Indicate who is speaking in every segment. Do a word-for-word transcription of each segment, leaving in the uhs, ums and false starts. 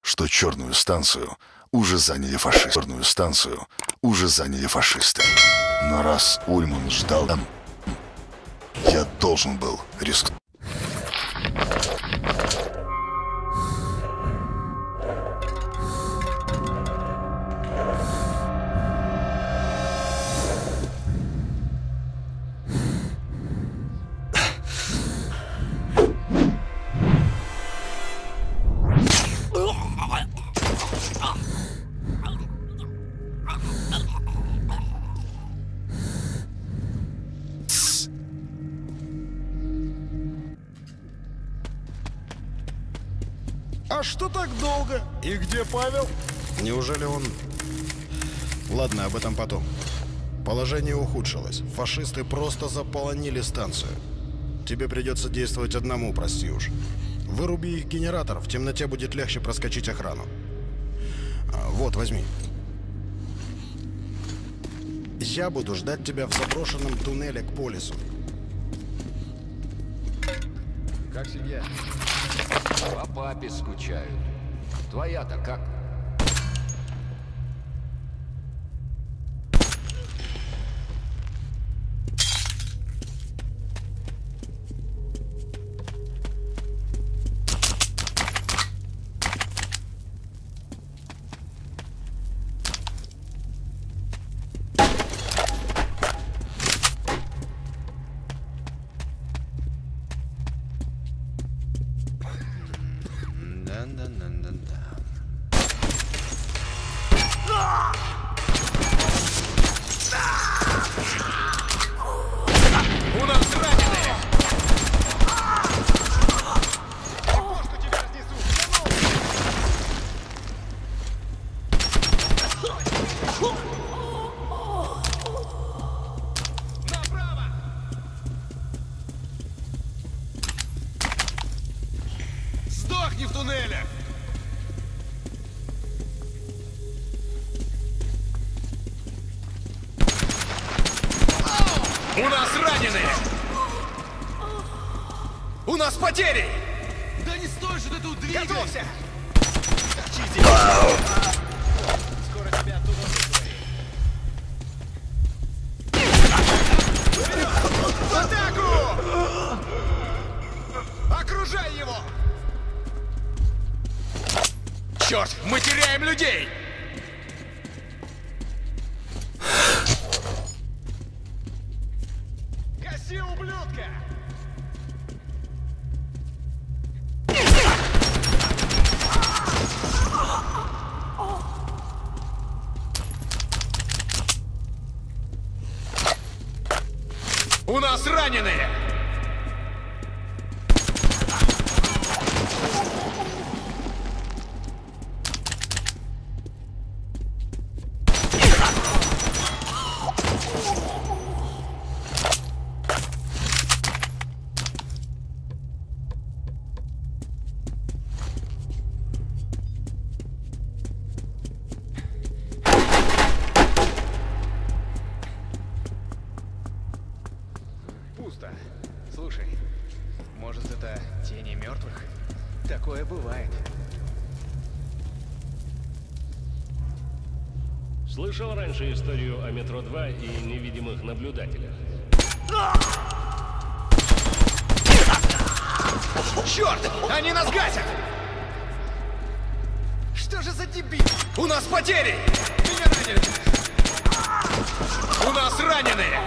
Speaker 1: что черную станцию уже заняли фашисты. Черную станцию уже заняли фашисты. Но раз Ульман ждал там, я должен был рискнуть.
Speaker 2: А что так долго? И где Павел?
Speaker 3: Неужели он... Ладно, об этом потом. Положение ухудшилось. Фашисты просто заполонили станцию. Тебе придется действовать одному, прости уж. Выруби их генератор, в темноте будет легче проскочить охрану. А, вот, возьми. Я буду ждать тебя в заброшенном туннеле к полису.
Speaker 2: Как семья?
Speaker 4: По папе скучают. Твоя-то как?
Speaker 2: У нас раненые! Пушку тебя разнесут! Направо! Сдохни в туннелях! У нас раненые! У нас потери! Да не стой же ты тут, двигай! Готовься! Торчи здесь! Скоро тебя оттуда вызвали. В атаку! Окружай его! Черт, мы теряем людей! Гаси, ублюдка! У нас раненые!
Speaker 5: Пусто. Слушай, может, это тени мертвых? Такое бывает.
Speaker 6: Слышал раньше историю о метро два и невидимых наблюдателях?
Speaker 2: Черт! Они нас гасят! Что же за дебил? У нас потери! Меня ранили! У нас раненые!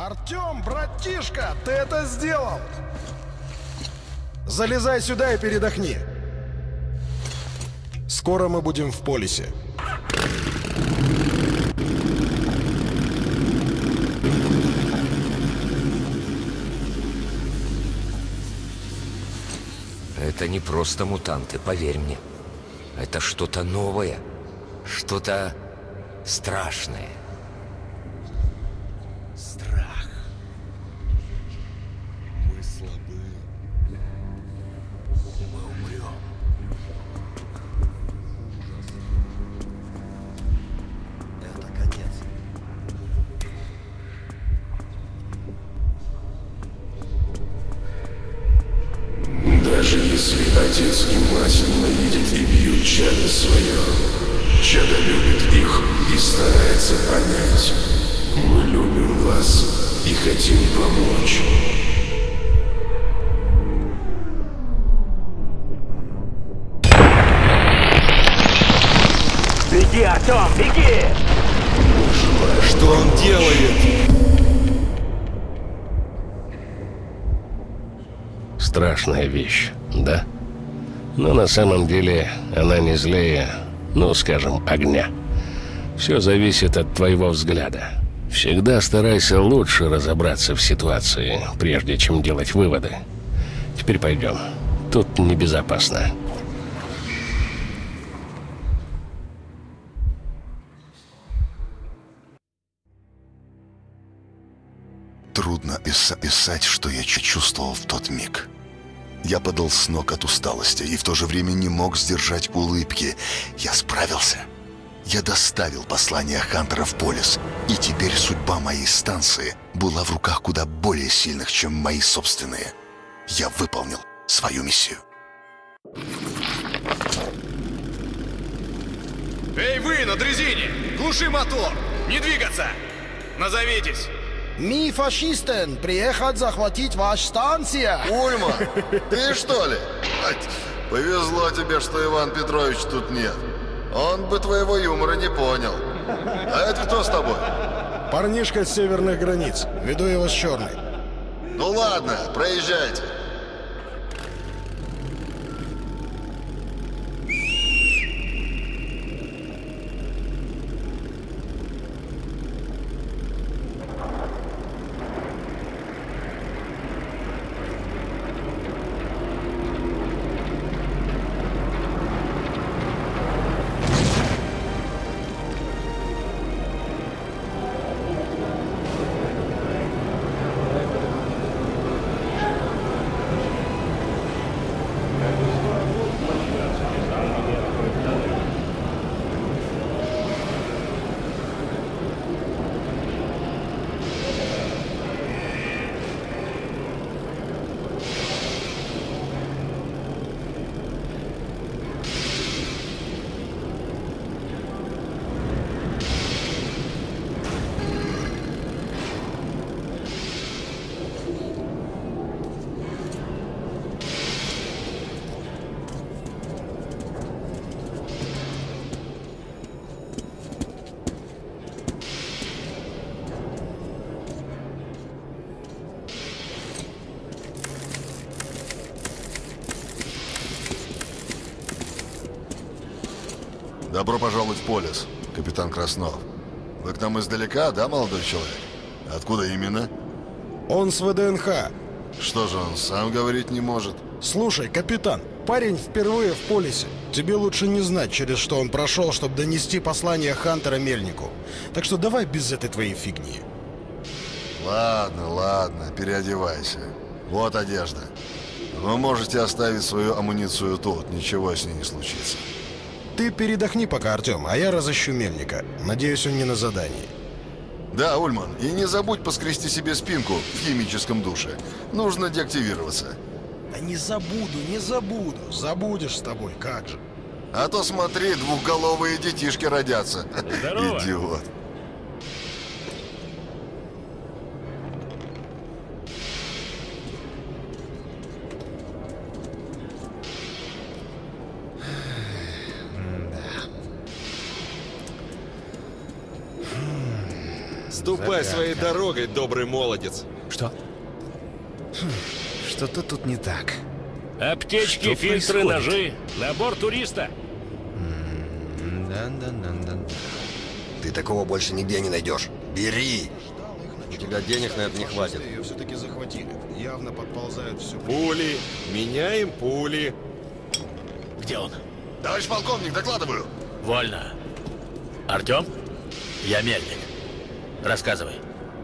Speaker 3: Артем, братишка, ты это сделал! Залезай сюда и передохни. Скоро мы будем в полисе.
Speaker 7: Это не просто мутанты, поверь мне. Это что-то новое, что-то страшное.
Speaker 3: Страх. Мы слабы. Мы умрем. Это конец.
Speaker 8: Даже если отец и мать ненавидят и бьют чадо свое, чадо любит их и старается понять. Мы любим вас и хотим помочь.
Speaker 2: Беги, Артем, беги!
Speaker 3: Что он делает?
Speaker 6: Страшная вещь, да? Но на самом деле она не злее, ну, скажем, огня. Все зависит от твоего взгляда. Всегда старайся лучше разобраться в ситуации, прежде чем делать выводы. Теперь пойдем. Тут небезопасно.
Speaker 1: Трудно описать, что я чувствовал в тот миг. Я падал с ног от усталости и в то же время не мог сдержать улыбки. Я справился. Я доставил послание Хантера в полис, и теперь судьба моей станции была в руках куда более сильных, чем мои собственные. Я выполнил свою миссию.
Speaker 2: Эй, вы на дрезине! Глуши мотор! Не двигаться! Назовитесь!
Speaker 3: Мы, фашистен, приехать захватить вашу станцию.
Speaker 1: Ульма, ты что ли? Повезло тебе, что Иван Петрович тут нет. Он бы твоего юмора не понял. А это кто с тобой?
Speaker 3: Парнишка с северных границ. Веду его с черной.
Speaker 1: Ну ладно, проезжайте. Добро пожаловать в полис, капитан Краснов. Вы к нам издалека, да, молодой человек? Откуда именно?
Speaker 3: Он с ВДНХ.
Speaker 1: Что же он сам говорить не может?
Speaker 3: Слушай, капитан, парень впервые в полисе. Тебе лучше не знать, через что он прошел, чтобы донести послание Хантера Мельнику. Так что давай без этой твоей фигни.
Speaker 1: Ладно, ладно, переодевайся. Вот одежда. Вы можете оставить свою амуницию тут, ничего с ней не случится.
Speaker 3: Ты передохни пока, Артем, а я разыщу Мельника. Надеюсь, он не на задании.
Speaker 1: Да, Ульман, и не забудь поскрести себе спинку в химическом душе. Нужно деактивироваться.
Speaker 3: Да не забуду, не забуду. Забудешь с тобой, как же.
Speaker 1: А то смотри, двухголовые детишки родятся.
Speaker 6: Здорово.
Speaker 1: Идиот.
Speaker 9: Ступай своей дорогой, добрый молодец.
Speaker 5: Что? Что-то тут не так.
Speaker 6: Аптечки,
Speaker 5: Что
Speaker 6: фильтры,
Speaker 5: происходит?
Speaker 6: ножи. Набор туриста.
Speaker 5: Да-да-да-да-да.
Speaker 10: Ты такого больше нигде не найдешь. Бери!
Speaker 3: У
Speaker 10: тебя денег на это не хватит.
Speaker 3: Ее все-таки захватили. Явно подползают все.
Speaker 9: Пули. Меняем пули.
Speaker 11: Где он?
Speaker 1: Товарищ полковник, докладываю.
Speaker 11: Вольно. Артем? Я Мельник. Рассказывай.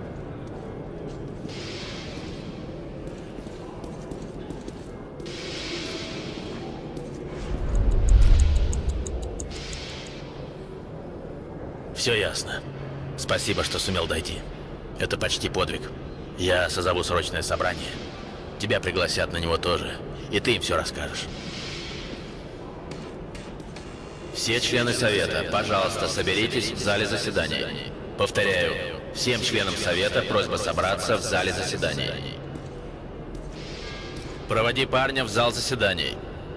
Speaker 11: Все ясно. Спасибо, что сумел дойти. Это почти подвиг. Я созову срочное собрание. Тебя пригласят на него тоже. И ты им все расскажешь. Все члены Совета, пожалуйста, соберитесь в зале заседаний. Повторяю, всем членам Совета просьба собраться в зале заседаний. Проводи парня в зал заседаний.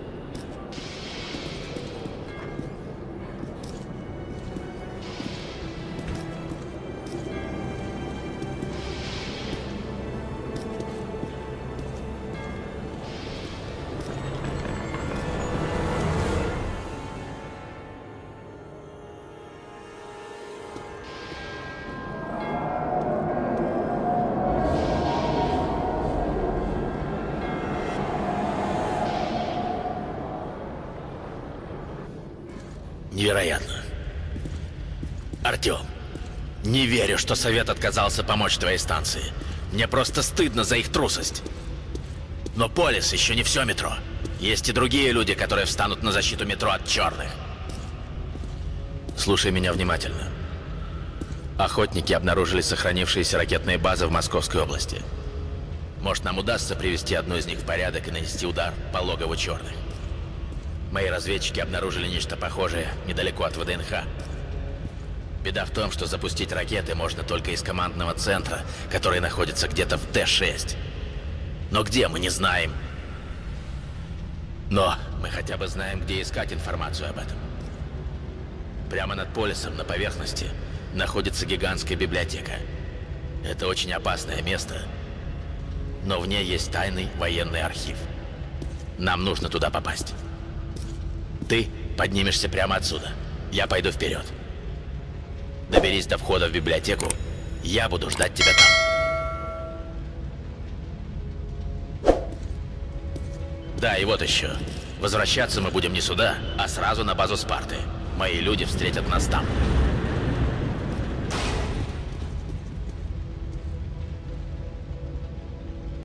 Speaker 11: Невероятно. Артем, не верю, что Совет отказался помочь твоей станции. Мне просто стыдно за их трусость. Но Полис еще не все метро. Есть и другие люди, которые встанут на защиту метро от черных. Слушай меня внимательно. Охотники обнаружили сохранившиеся ракетные базы в Московской области. Может, нам удастся привести одну из них в порядок и нанести удар по логову черных. Мои разведчики обнаружили нечто похожее недалеко от ВДНХ. Беда в том, что запустить ракеты можно только из командного центра, который находится где-то в Т шесть. Но где, мы не знаем. Но мы хотя бы знаем, где искать информацию об этом. Прямо над Полисом, на поверхности, находится гигантская библиотека. Это очень опасное место, но в ней есть тайный военный архив. Нам нужно туда попасть. Ты поднимешься прямо отсюда. Я пойду вперед. Доберись до входа в библиотеку. Я буду ждать тебя там. Да, и вот еще. Возвращаться мы будем не сюда, а сразу на базу Спарты. Мои люди встретят нас там.